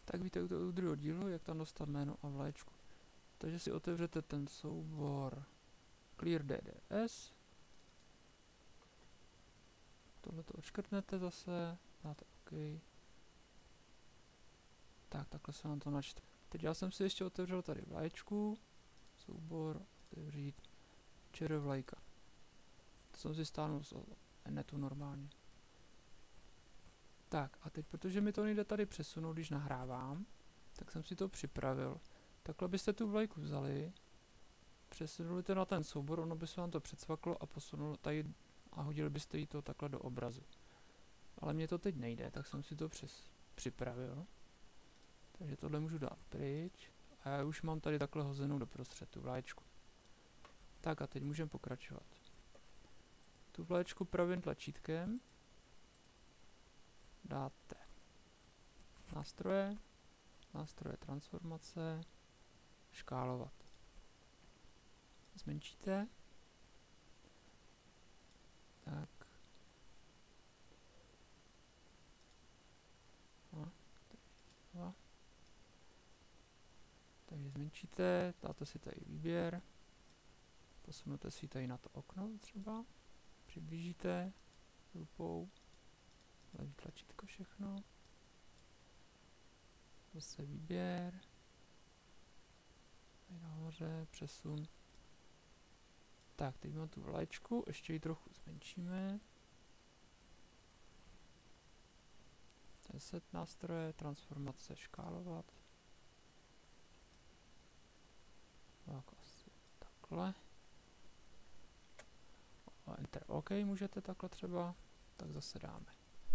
tak víte u druhého dílu, jak tam dostat jméno a vlaječku. Takže si otevřete ten soubor Clear DDS. Tohle to odškrtnete zase, dáte OK. Tak, takhle se nám to načte. Teď já jsem si ještě otevřel tady vlaječku, soubor, otevřít, ČR vlajka. To jsem si stáhnul z netu normálně. Tak a teď, protože mi to nejde tady přesunout, když nahrávám, tak jsem si to připravil. Takhle byste tu vlajku vzali, přesunuli to na ten soubor, ono by se vám to předsvaklo a posunul tady a hodili byste jí to takhle do obrazu. Ale mně to teď nejde, tak jsem si to připravil. Takže tohle můžu dát pryč a já už mám tady takhle hozenou doprostřed tu vlaječku. Tak a teď můžeme pokračovat. Tu vlaječku pravým tlačítkem dáte nástroje, transformace, škálovat. Zmenšíte. Tak. A, takže zmenšíte, dáte si tady výběr, posunete si tady na to okno třeba, přiblížíte lupou, levý tlačítko všechno, zase výběr, tady nahoře, přesun. Tak, teď mám tu vlaječku, ještě ji trochu zmenšíme. Set nástroje, transformace, škálovat. Tak asi takhle. A Enter OK můžete takhle třeba, tak zase dáme.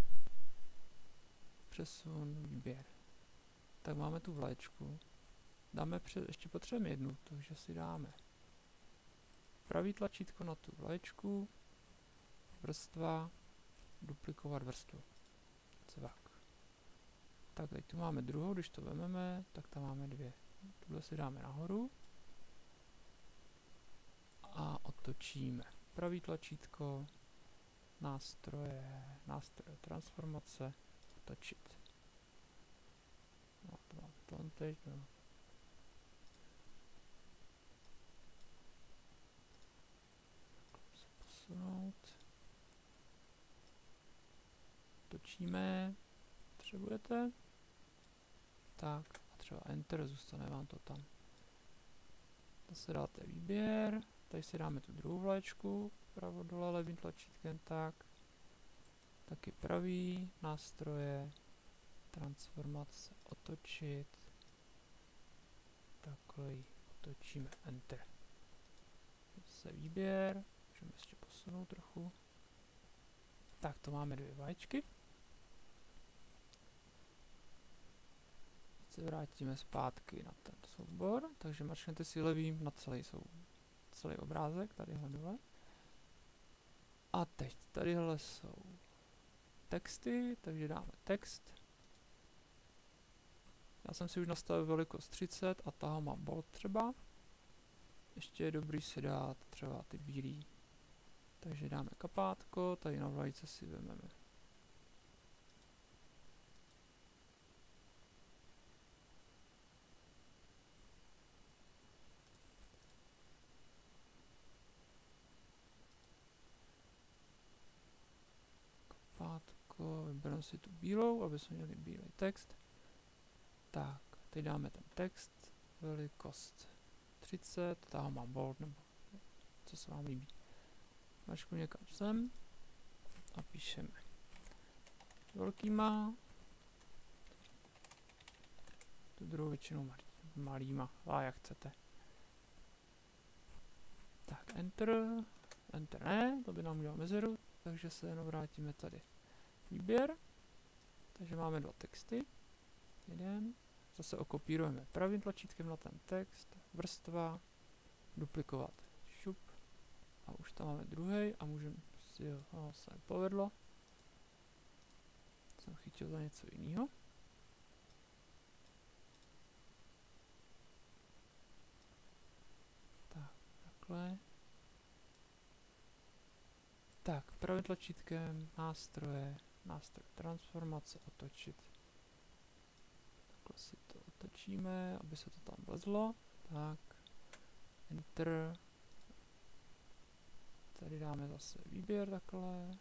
Přesun, výběr. Tak máme tu vlaječku. Dáme ještě potřebujeme jednu, takže si dáme pravý tlačítko na tu vlaječku, vrstva, duplikovat vrstvu. Cvak. Tak teď tu máme druhou, když to vezmeme, tak tam máme dvě. Tuhle si dáme nahoru a otočíme. Pravý tlačítko, nástroje, transformace, otočit. No, to mám to teď, no. Posunout. Točíme. Potřebujete. Tak a třeba Enter, zůstane vám to tam. Zase dáte výběr. Tady si dáme tu druhou vlaječku. Pravo dole levým tlačítkem, tak. Taky pravý, nástroje, transformace, otočit. Takhle ji otočíme, Enter. Zase výběr. Můžeme ještě posunout trochu. Tak, to máme dvě vlaječky. Teď se vrátíme zpátky na ten soubor, takže mačknete si levým na celý obrázek, tadyhle dole. A teď tadyhle jsou texty, takže dáme text. Já jsem si už nastavil velikost 30 a taho mám bold třeba. Ještě je dobrý si dát třeba ty bílý. Takže dáme kapátko, tady na vlajce si vezmeme. Kapátko, vybereme si tu bílou, aby jsme měli bílý text. Tak, teď dáme ten text, velikost 30, taho mám bold, nebo co se vám líbí. Mačku někam sem a píšeme velkýma, tu druhou většinou malýma, a jak chcete. Tak Enter, Enter ne, to by nám udělal mezeru, takže se jenom vrátíme tady. Výběr, takže máme dva texty, jeden, zase okopírujeme pravým tlačítkem na ten text, vrstva, duplikovat, šup, a už tam máme druhý a můžeme si ho, se povedlo. Jsem chytil za něco jiného. Tak, takhle. Tak, pravým tlačítkem, nástroje, nástroj transformace, otočit. Takhle otočíme, aby se to tam vlezlo. Tak, Enter. Tady dáme zase výběr takhle.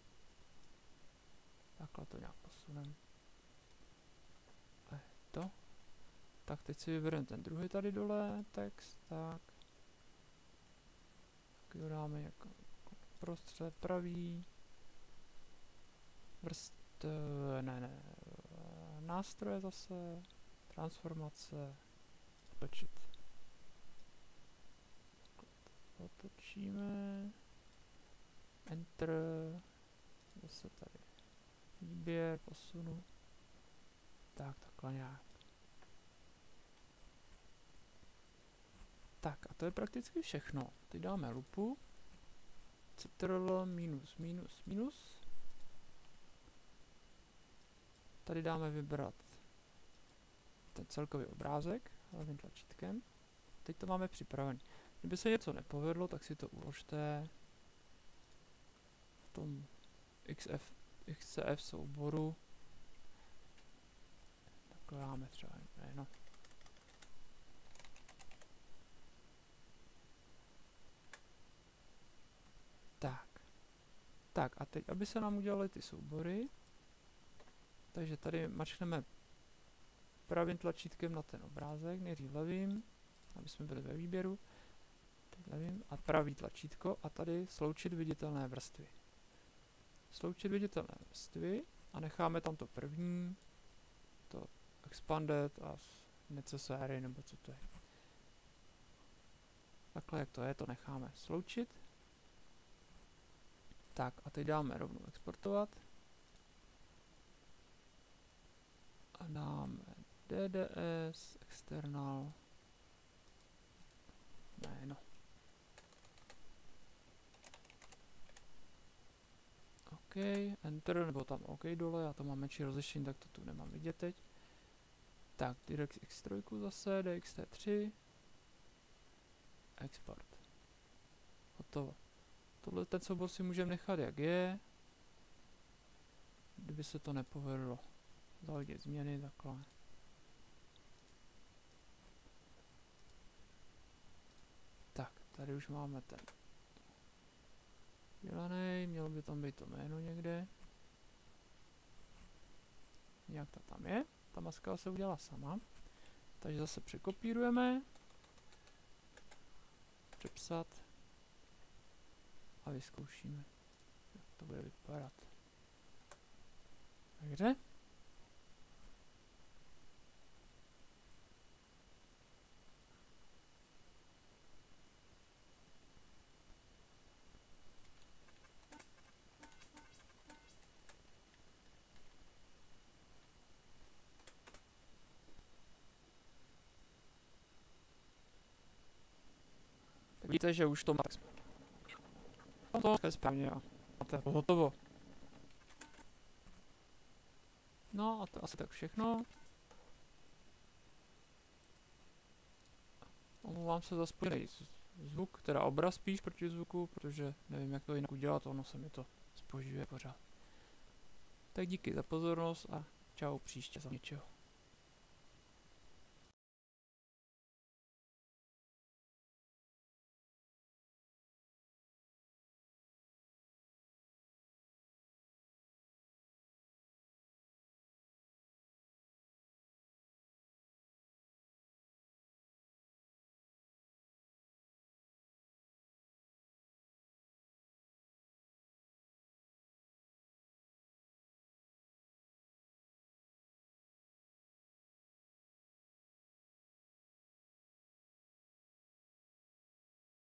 Takhle to nějak posuneme. A je to. Tak teď si vybereme ten druhý tady dole, text, tak. Tak ho dáme jako prostřed pravý. Nástroje zase. Transformace. Otočit. Otočíme. Enter. Zase tady. Výběr, posunu. Tak, takhle nějak. Tak a to je prakticky všechno. Teď dáme lupu. Ctrl minus minus minus. Tady dáme vybrat ten celkový obrázek hlavním tlačítkem. Teď to máme připravené. Kdyby se něco nepovedlo, tak si to uložte v tom XCF souboru. Takhle dáme třeba jméno. Tak a teď, aby se nám udělaly ty soubory, takže tady mačkneme pravým tlačítkem na ten obrázek, nejdřív levým, aby jsme byli ve výběru, teď levým a pravý tlačítko a tady sloučit viditelné vrstvy. Sloučit viditelné vrstvy a necháme tam to první, to expanded a necessary, nebo co to je. Takhle jak to je, to necháme sloučit. Tak a teď dáme rovnou exportovat. A dáme DDS, external, jméno. OK, enter, nebo tam OK dole, já to mám menší rozlišení, tak to tu nemám vidět teď. Tak, DirectX 3 zase, DXT3, export. Hotovo. Tohle ten soubor si můžeme nechat jak je, kdyby se to nepovedlo. Zahodit změny, takhle. Tak, tady už máme ten dělaný, mělo by tam být to jméno někde. Nějak to tam je, ta maska se udělá sama. Takže zase překopírujeme, přepsat a vyzkoušíme, jak to bude vypadat. Takže vidíte, že už to máte správně a máte hotovo. No a to asi tak všechno. Omlouvám se za spojený zvuk, teda obraz spíš proti zvuku, protože nevím, jak to jinak udělat, ono se mi to zpožďuje pořád. Tak díky za pozornost a čau příště za něčeho.